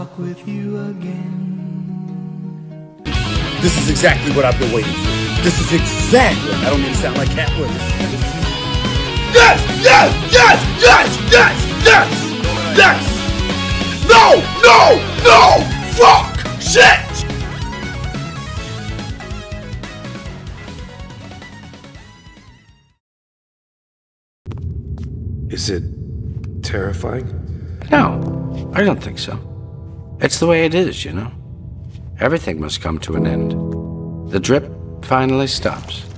talk with you again. This is exactly what I've been waiting for. This is exactly. I don't mean to sound like Cat Williams. Yes! Yes! Yes! Yes! Yes! Yes! Yes! No! No! No! Fuck! Shit! Is it terrifying? No, I don't think so. It's the way it is, you know. Everything must come to an end. The drip finally stops.